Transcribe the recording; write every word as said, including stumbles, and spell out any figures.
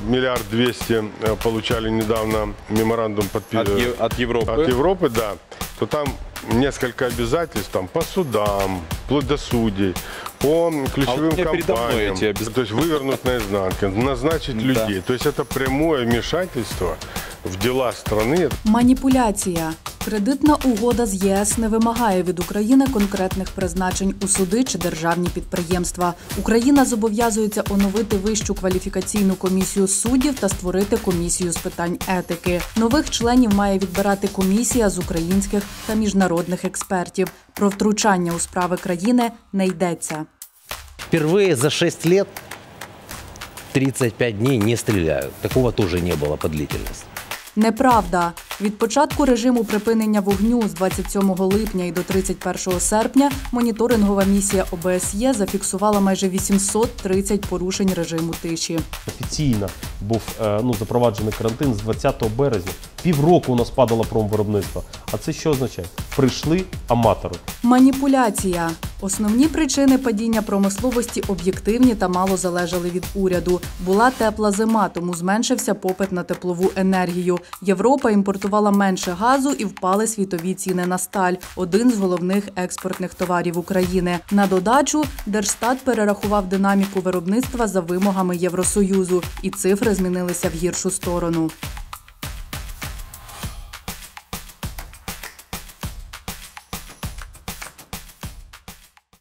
миллиард двести получали недавно меморандум подписанный от, от Европы. От Европы, да. То там несколько обязательств там, по судам, вплоть до судей, по ключевым а компаниям. Эти... То есть вывернуть наизнанку, назначить да. людей. То есть это прямое вмешательство в дела страны. Маніпуляція. Кредитна угода з ЄС не вимагає від України конкретних призначень у суди чи державні підприємства. Україна зобов'язується оновити Вищу кваліфікаційну комісію суддів та створити комісію з питань етики. Нових членів має відбирати комісія з українських та міжнародних експертів. Про втручання у справи країни не йдеться. Впервые за шесть лет тридцать пять дней не стреляют. Такого тоже не было по длительности. Неправда. Від початку режиму припинення вогню з двадцять сьомого липня і до тридцять першого серпня моніторингова місія О Б С Є зафіксувала майже вісімсот тридцять порушень режиму тиші. Офіційно був ну, запроваджений карантин з двадцятого березня. Півроку у нас падало промвиробництво. А це що означає? Прийшли аматори. Маніпуляція. Основні причини падіння промисловості об'єктивні та мало залежали від уряду. Була тепла зима, тому зменшився попит на теплову енергію. Європа імпортувала менше газу і впали світові ціни на сталь – один з головних експортних товарів України. На додачу, Держстат перерахував динаміку виробництва за вимогами Євросоюзу, і цифри змінилися в гіршу сторону.